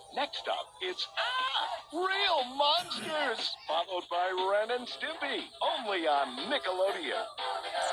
Next up, it's real monsters, followed by Ren and Stimpy, only on Nickelodeon.